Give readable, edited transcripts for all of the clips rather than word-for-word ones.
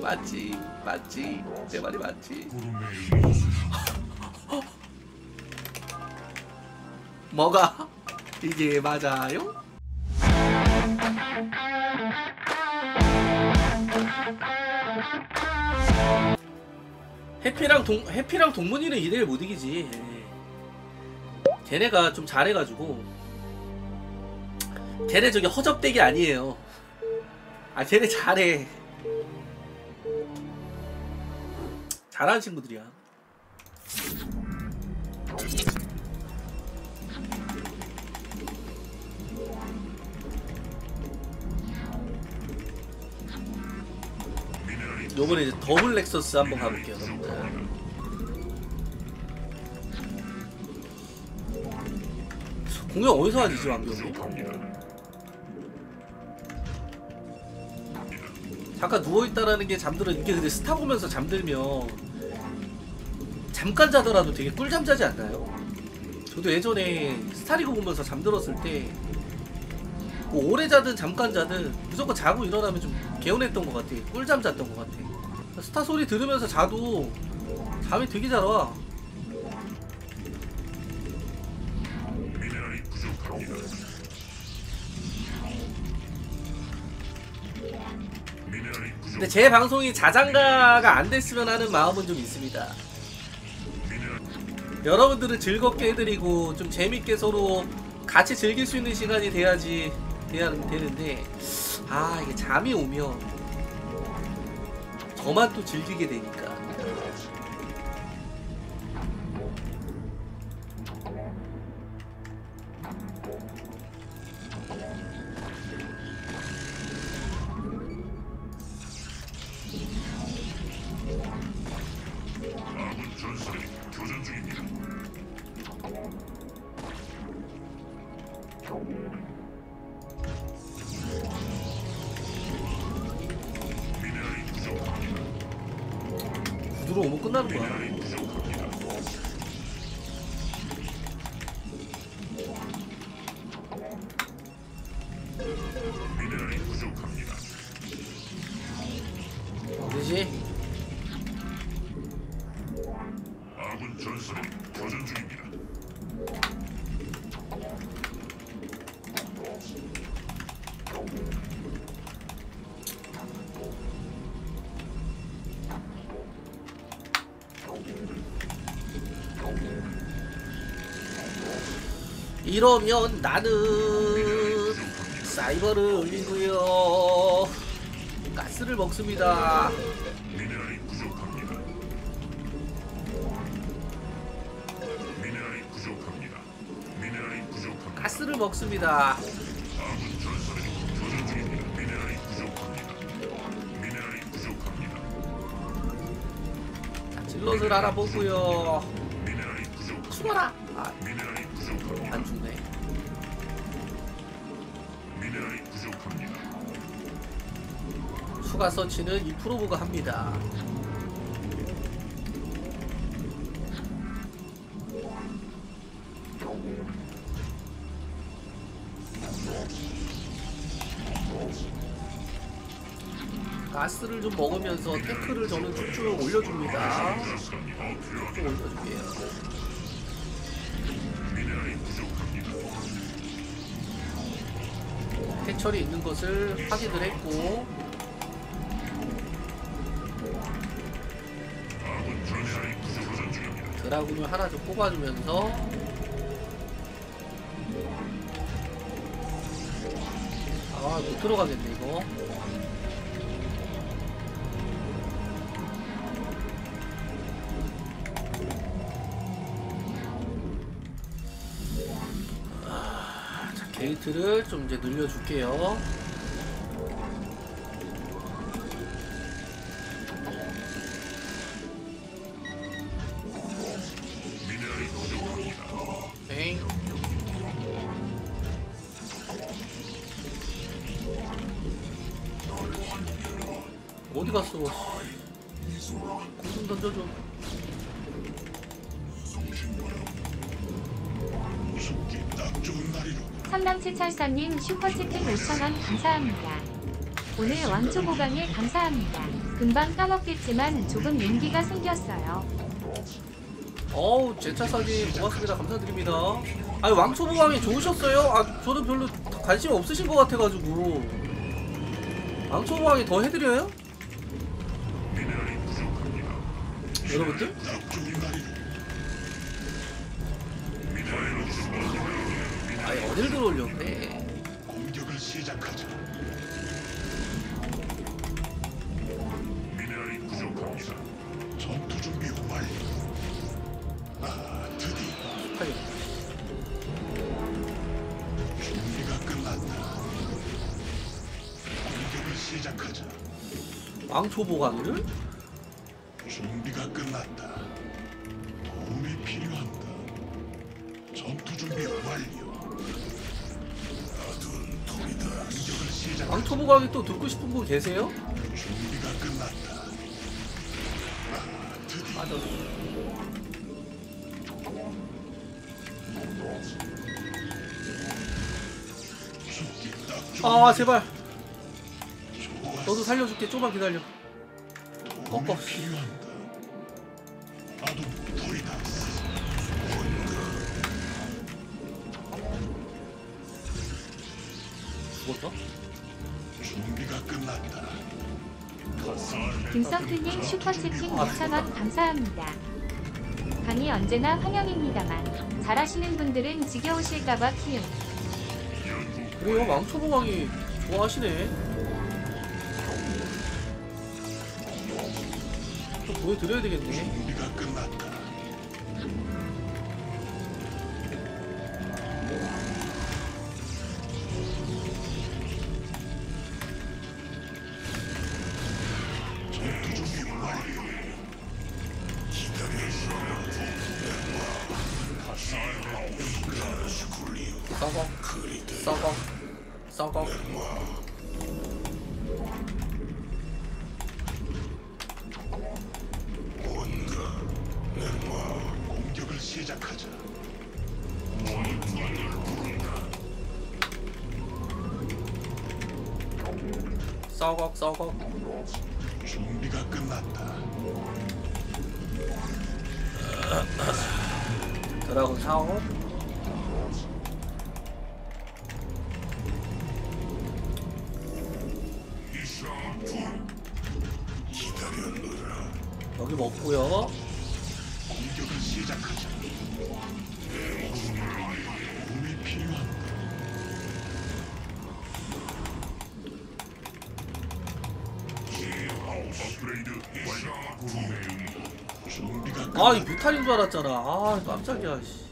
맞지 맞지 내 말이 맞지. 뭐가 이게 맞아요? 해피랑 동문이는 2대1 못 이기지. 걔네가 좀 잘해가지고. 걔네 저기 허접대기 아니에요. 아 걔네 잘해. 잘하는 친구들이야. 요번에 이제 더블 렉서스 한번 가볼게요, 여러분들. 공연 어디서 하지, 저 안경이? 잠깐 누워있다라는 게 잠들어. 이게 근데 스타 보면서 잠들면 잠깐 자더라도 되게 꿀잠 자지 않나요? 저도 예전에 스타리그 보면서 잠들었을 때 뭐 오래 자든 잠깐 자든 무조건 자고 일어나면 좀 개운했던 것 같아. 꿀잠 잤던 것 같아. 스타 소리 들으면서 자도 잠이 되게 잘 와. 근데 제 방송이 자장가가 안 됐으면 하는 마음은 좀 있습니다. 여러분들을 즐겁게 해드리고 좀 재밌게 서로 같이 즐길 수 있는 시간이 돼야지 되는데, 아 이게 잠이 오면 저만 또 즐기게 되니까. 구두로 오면 끝나는 거야. 어디지? 아군 전선이 교전 중입니다. 이러면 나는 사이버를 올리고요. 가스를 먹습니다. 미네랄이 부족합니다. 미네랄이 부족합니다. 미네랄이 부족합니다. 가스를 먹습니다. 아군 전선이 교전 중입니다. 미네랄이 부족합니다. 미네랄이 부족합니다. 자, 질럿을 알아보고요. 미네랄이 부족합니다. 죽어라. 아, 미네랄이 부족합니다. 안 죽네. 미네랄이 부족합니다. 추가 서치는 이 프로브가 합니다. 가스를 좀 먹으면서 탱크를 저는 쭉쭉 올려줍니다. 쭉 올려줄게요. 해철이 있는 것을 확인을 했고, 드라군을 하나 좀 뽑아주면서 아, 못 들어가겠네 이거. 자, 게이트를 좀 이제 늘려줄게요. 네. 어디 갔어? 공 좀 던져줘. 성남치철선님 슈퍼채팅 5,000원 감사합니다. 오늘 왕초 보강에 감사합니다. 금방 까먹겠지만 조금 용기가 생겼어요. 어우 제차사님 고맙습니다. 감사드립니다. 아니 왕초보왕이 좋으셨어요? 아 저는 별로 관심 없으신 것 같아가지고 왕초보왕이 더 해드려요? 미네랄이 부족합니다. 여러분들? 미네랄이 부족합니다. 아니 어딜 들어오려고 그래. 공격을 시작하자. 미네랄이 부족합니다. 전투 준비 완료. 아, 드디어 아니, 준비가 끝났다. 공격을 시작하자. 왕초보왕이를? 준비가 끝났다. 도움이 필요한가? 전투 준비 완료. 아둔 돌이다. 공격을 시작. 왕초보왕이 또 듣고 싶은 분 계세요? 준비가 끝났다. 아, 드디어 아, 너... 죽기 딱 아 제발 좋아. 너도 살려줄게. 좀만 기다려. 도움이 꺾어. 필요한가? 아둔 돌이다. 죽었어? 준비가 끝났다. 김성크님 슈퍼채팅 2,000원 감사합니다. 강의 언제나 환영입니다만 잘하시는 분들은 지겨우실까봐 키움. 그래요 왕초보왕이 좋아하시네. 좀 보여드려야 되겠네. 준비가 끝났다. 전투 준비 완료. 썩어 썩어 썩어. 공격을 시작하자. 썩어 썩어. 준비가 끝났다. 드라군 사업. 기다렸노라. 여기 먹고요. 공격을 시작하자. 도움이 필요한가? 업그레이드 완료. 준비가 아 이 뮤탈인 줄 알았잖아. 아 깜짝이야. 씨.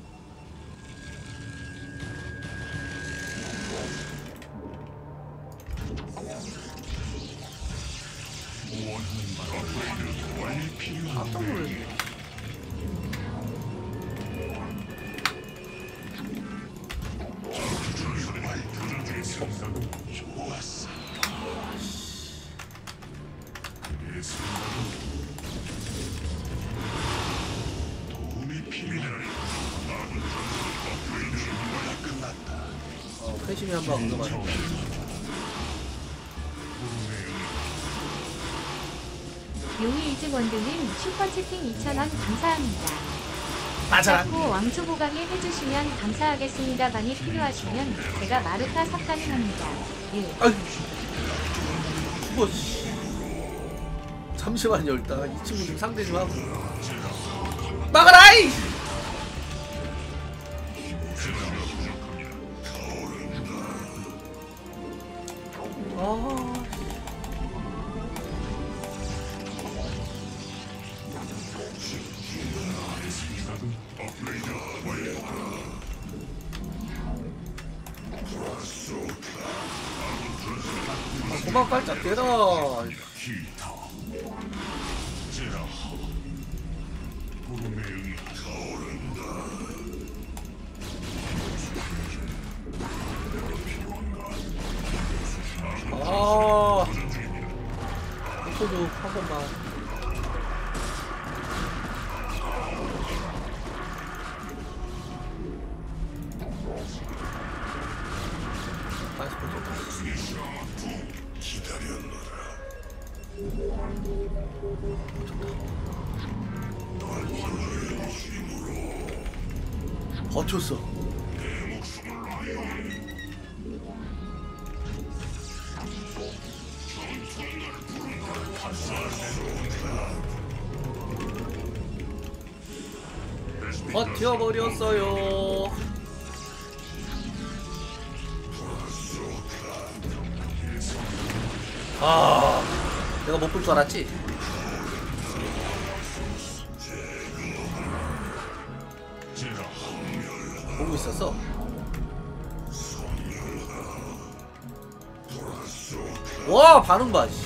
도움이 필요한가? 깜짝 놀랐네. 좋았어. 도움이 필요한가? 준비가 끝났다. 팬심이 한방 얻어맞았다. 용의 일증원드님 슈퍼채팅 2,000원 감사합니다. 맞아. 자꾸 왕초보강의 해주시면 감사하겠습니다. 많이 필요하시면 제가 마루타 삽가능합니다. 예. 아이 죽어. 씨. 잠시만요. 일단 이 친구 좀 상대 좀 하고. 막아라이. 아. 그만 깔짝 대라. 아, 속도도 한 번만. 다시 보자. 버텼어. 버텨버렸어요. 아, 내가 못 볼 줄 알았지? 보고 있었어. 와, 반응 봐. 씨.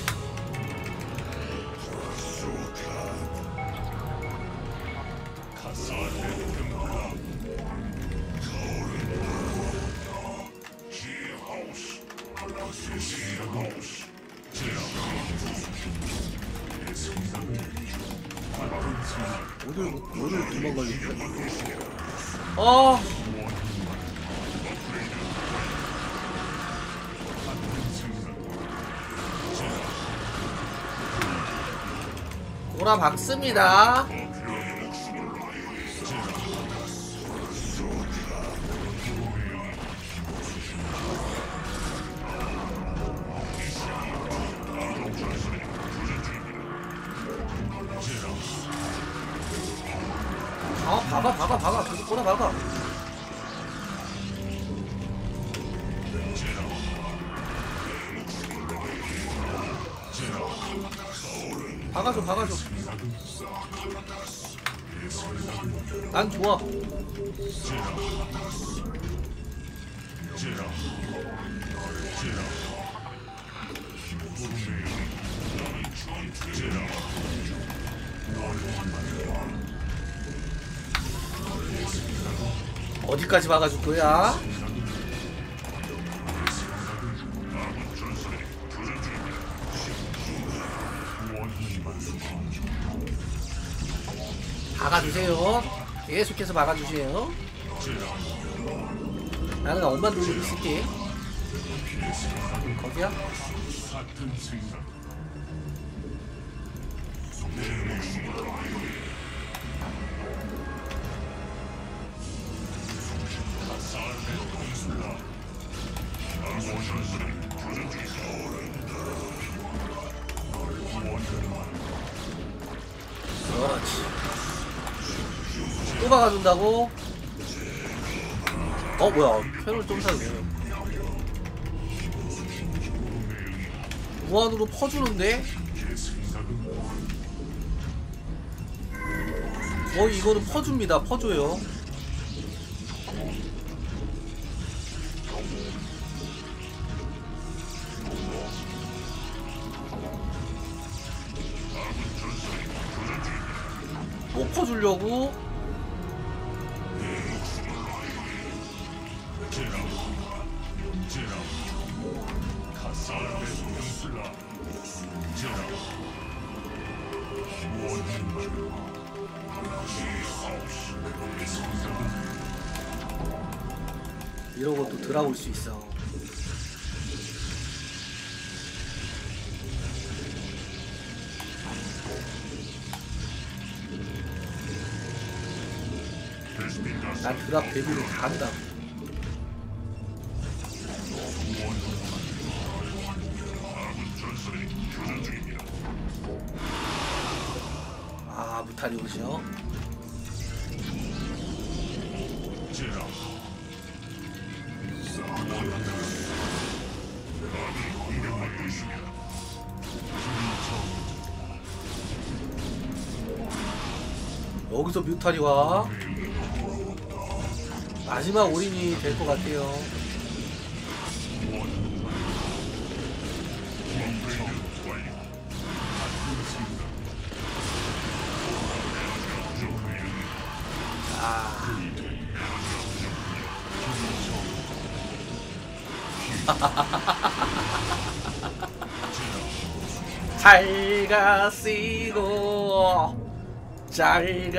오늘 도망가려고. 아. 돌아박습니다. 박아. 계속 꼬라박아. 박아줘. 난 좋아. 어디까지 막아줄 거야? 박아주세요. 계속해서 박아주세요. 나는 엄만 돌리고 있을게. 거기야? 그렇지. 또 박아준다고? 뭐야, 캐롤 좀 사네. 무한으로 퍼주는데? 이거는 퍼줍니다. 퍼줘요. 못 퍼주려고? 이러고 또 돌아올 수 있어. 난 드랍 데뷔를 다 한다. 아, 무탈이 오죠. 여기서 뮤탈이 와. 마지막 올인이 될 것 같아요. 잘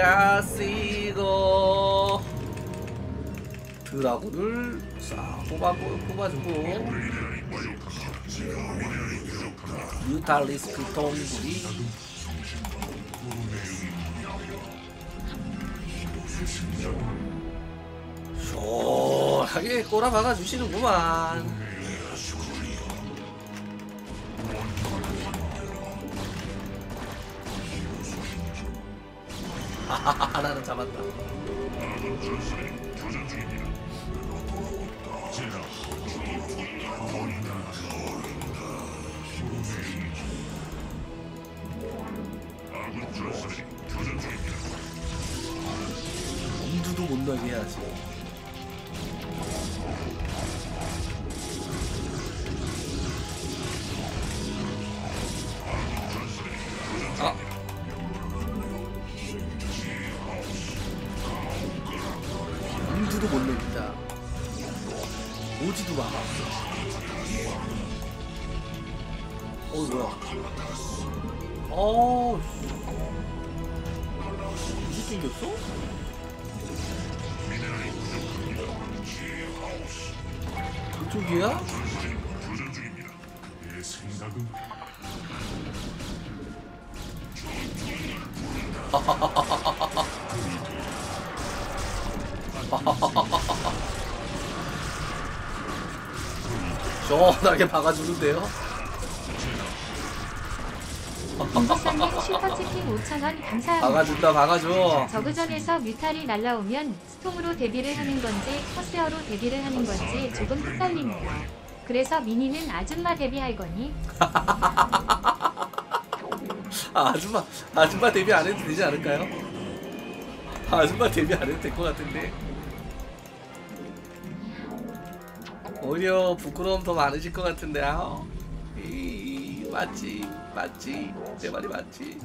가시고 드라군을 싹 뽑아주고 뮤탈리스크 동굴이 시원하게 꼬라박아 주시는구만. 하나는 잡았다. 엄두도 못 나게 해야지. 아. 엄두도 못 냅니다. 오지도 마. 뭐야. 이게 생겼어? 그쪽이야? 내 생각은 시원하게 박아주는데요? 김부선님 슈퍼채팅 5,000원 감사합니다. 박아준다, 박아줘. 저그전에서 뮤탈이 날라오면 스톰으로 데뷔를 하는 건지 커세어로 데뷔를 하는 건지 조금 헷갈립니다. 그래서 미니는 아줌마 데뷔할 거니? 아줌마 데뷔 안 해도 되지 않을까요? 아줌마 데뷔 안 해도 될 것 같은데. 오히려 부끄러움 더 많으실 것 같은데. 맞지 내 말이 맞지.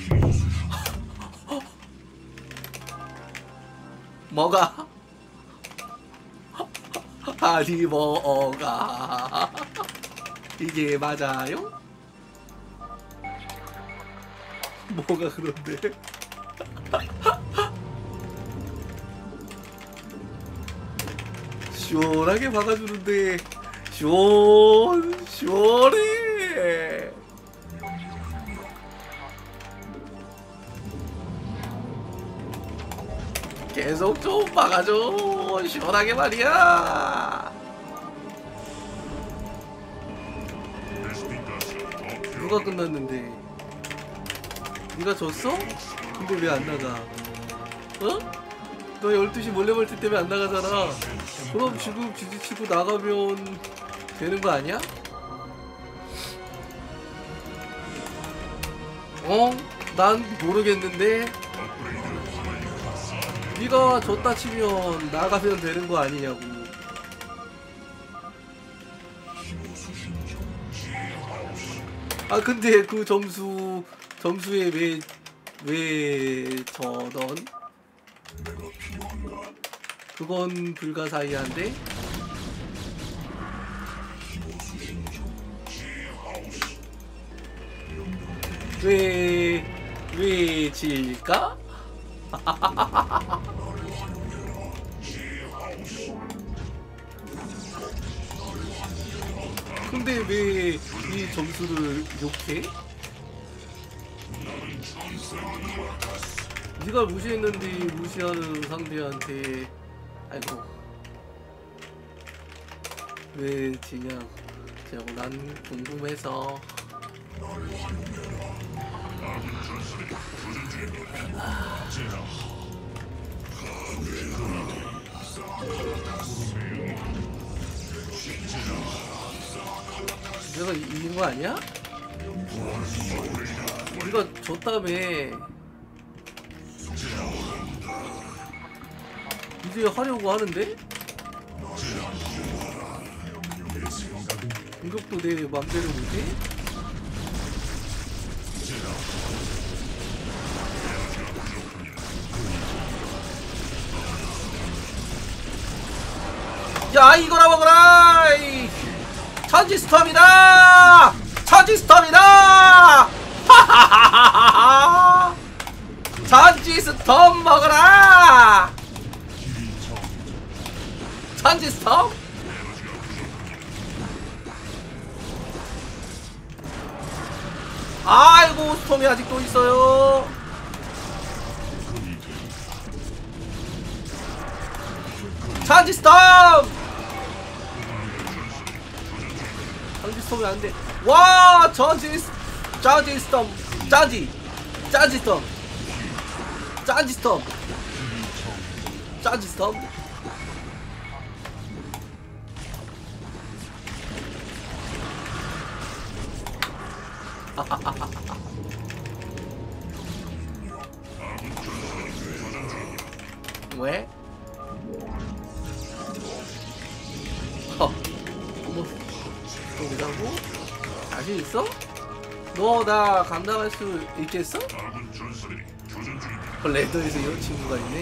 뭐가? 아니 뭐가 이게 맞아요? 뭐가 그런데? 시원하게 박아주는데 시원해. 계속 좀 박아줘. 시원하게 말이야. 누가 끝났는데? 네가 졌어? 근데 왜 안 나가? 어? 너 12시 몰래멀티 때문에 안 나가잖아. 그럼 지금 지지치고 나가면 되는 거 아니야? 난 모르겠는데. 네가 졌다 치면 나가면 되는 거 아니냐고. 근데 그 점수에 왜 저던? 그건 불가사의한데? 왜 질까? 근데 왜 이 점수를 욕해? 네가 무시했는데 무시하는 상대한테 아이고 왜 지냐고 난 궁금해서. 내가 이긴 거 아니야? 네가 졌다며. 이제 하려고 하는데? 공격도 내 맘대로 못해? 야, 이거나 먹어라! 천지스톰이다! 천지스톰이다! 하하하하하! 천지스톰 먹어라! 천지스톰? 스톰이 아직도 있어요. 찬지 스톰! 찬지 스톰이 안 돼. 와, 찬지 스톰. 찬지 스톰. 찬지 스톰. 찬지 스톰. 찬지 스톰. 왜? 어머, 또 오라고? 자신 있어? 너 나 감당할 수 있겠어? 레더에서 이런 친구가 있네?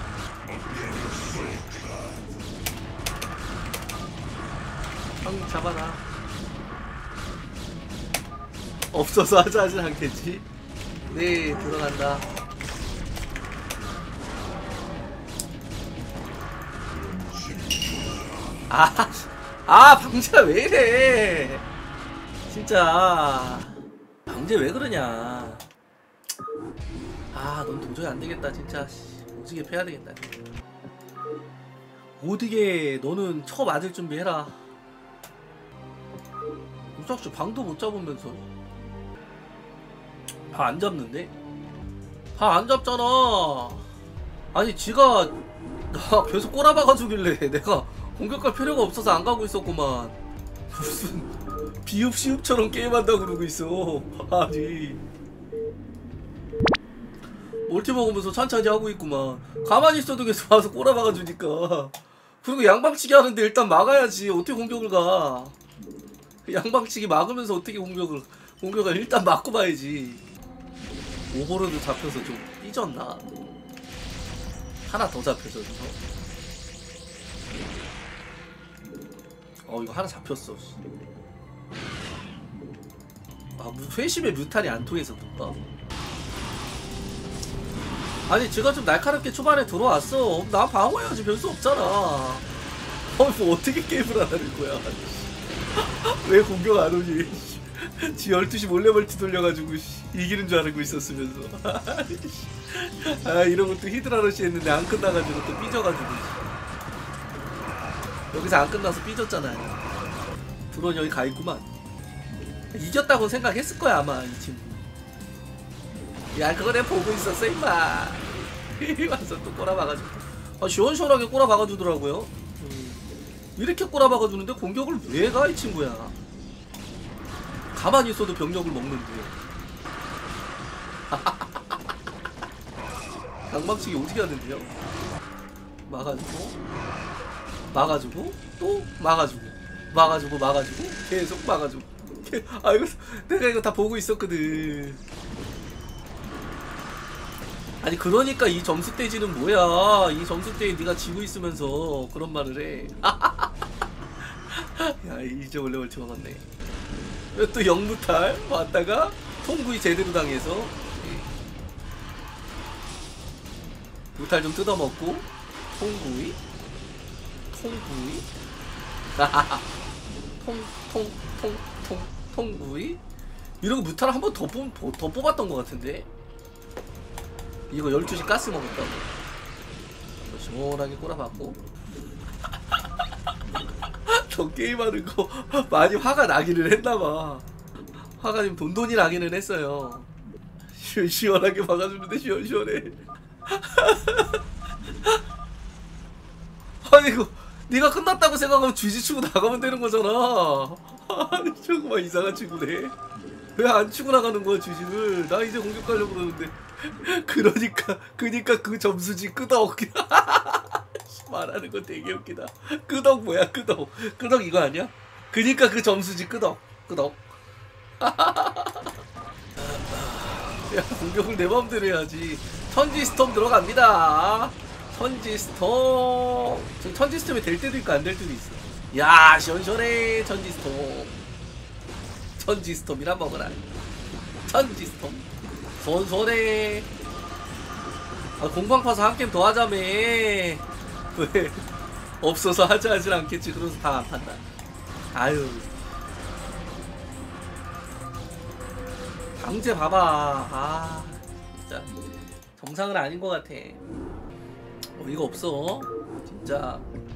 형 잡아라. 없어서 하진 않겠지? 네, 들어간다. 방제가 왜 이래? 진짜 방제 왜 그러냐? 넌 도저히 안 되겠다, 진짜. 오지게 패야 되겠다. 오디게 너는 쳐 맞을 준비해라. 무작정 방도 못 잡으면서 방 안 잡는데? 방 안 잡잖아. 아니 지가 나 계속 꼬라박아주길래 내가 공격할 필요가 없어서 안 가고 있었구만. 무슨 비읍시읍처럼 게임한다고 그러고 있어. 아니 멀티 먹으면서 찬찬히 하고 있구만. 가만히 있어도 계속 와서 꼬라박아주니까. 그리고 양방치기 하는데 일단 막아야지. 어떻게 공격을 가. 양방치기 막으면서 어떻게 공격을 일단 막고 봐야지. 오버로드 잡혀서 좀 삐졌나? 하나 더 잡혀서 이거 하나 잡혔어. 회심의 뮤탈이 안 통해서 그런가? 아니 제가 좀 날카롭게 초반에 들어왔어. 나 방어해야지. 별수 없잖아. 뭐 어떻게 게임을 안 하는 거야. 왜 공격 안 오니? 지 12시 몰래 멀티 돌려가지고 이기는 줄 알고 있었으면서. 이런 것도 히드라러시 했는데 안 끝나가지고 또 삐져가지고. 여기서 안 끝나서 삐졌잖아요. 드론 여기 가있구만. 이겼다고 생각했을 거야 아마 이 친구. 야 그거 내가 보고 있었어 임마. 와서 또 꼬라박아주고. 시원시원하게 꼬라박아주더라고요. 이렇게 꼬라박아주는데 공격을 왜 가 이 친구야. 가만히 있어도 병력을 먹는데. 강방치기 어떻게 하는데요? 막아주고 또 막아주고 계속 막아주고. 이거 내가 이거 다 보고 있었거든. 아니 그러니까 이 점수대지는 뭐야. 이 점수대에 네가 지고 있으면서 그런 말을 해. 야 이제 원래 멀티 먹었네. 또 영무탈 왔다가 통구이 제대로 당해서 무탈 좀 뜯어먹고 통구이 통구이 이런 거 무탈 한 번 더 뽑았던 것 같은데. 이거 12시 가스 먹었다고. 시원하게 꼬라박고. 저 게임하는 거 많이 화가 나기는 했나봐. 화가 좀 돈돈이 나기는 했어요. 시원하게 막아주는데 시원해. 아니 이거 네가 끝났다고 생각하면 쥐지치고 나가면 되는 거잖아. 아니 저거 이상한 친구네. 왜 안 치고 나가는 거야 쥐지를. 나 이제 공격하려고 그러는데. 그러니까 그 점수지 끄덕. 말하는 거 되게 웃기다. 끄덕 뭐야 끄덕 이거 아니야? 그니까 그 점수지 끄덕. 야 공격을 내 맘대로 해야지. 천지 스톰 들어갑니다. 천지 스톰. 천지 스톰이 될 때도 있고 안 될 때도 있어. 야 시원시원해. 천지 스톰이라 먹어라. 천지 스톰 손손해. 공방 파서 한 게임 더 하자며. 왜 없어서 하진 않겠지. 그래서 다 안 판다. 아유 강제 봐봐. 아 진짜 정상은 아닌 것 같아. 어이가 없어 진짜.